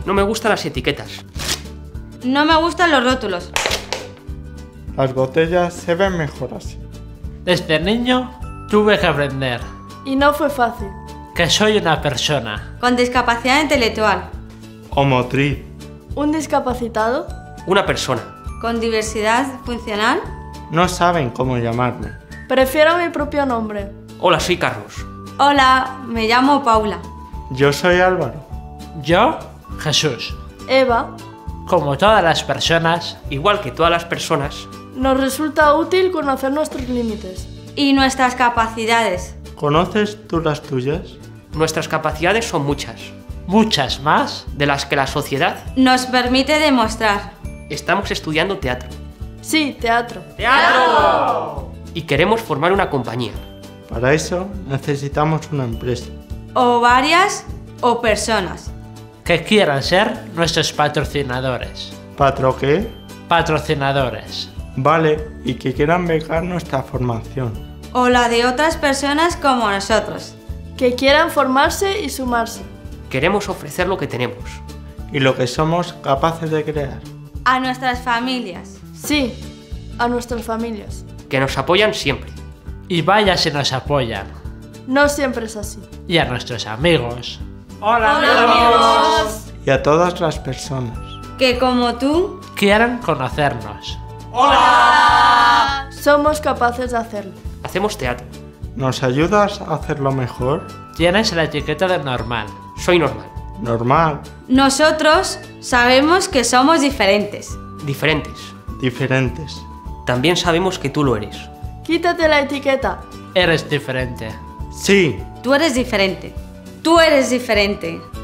No me gustan las etiquetas. No me gustan los rótulos. Las botellas se ven mejor así. Desde niño tuve que aprender Y no fue fácil. que soy una persona. Con discapacidad intelectual. O motriz. ¿Un discapacitado? Una persona. Con diversidad funcional. No saben cómo llamarme. Prefiero mi propio nombre. Hola, soy Carlos. Hola, me llamo Paula. Yo soy Álvaro. Yo, Jesús. Eva, Como todas las personas, Igual que todas las personas, nos resulta útil conocer nuestros límites. Y nuestras capacidades. ¿Conoces tú las tuyas? nuestras capacidades son muchas, muchas más. de las que la sociedad. Nos permite demostrar. Estamos estudiando teatro. Sí, teatro. Y queremos formar una compañía. Para eso necesitamos una empresa. O varias o personas. Que quieran ser nuestros patrocinadores. ¿Patro qué? Patrocinadores. Vale, y que quieran becar nuestra formación. O la de otras personas como nosotros. Que quieran formarse y sumarse. Queremos ofrecer lo que tenemos. Y lo que somos capaces de crear. A nuestras familias. Sí, a nuestras familias. Que nos apoyan siempre. Y vaya si nos apoyan. No siempre es así. Y a nuestros amigos. ¡Hola, amigos! Y a todas las personas. Que como tú, Quieran conocernos. Somos capaces de hacerlo. Hacemos teatro. ¿Nos ayudas a hacerlo mejor? Tienes la etiqueta de normal. Soy normal. Normal. nosotros sabemos que somos diferentes. Diferentes. Diferentes. También sabemos que tú lo eres. Quítate la etiqueta. Eres diferente. Sí. Tú eres diferente. Tú eres diferente.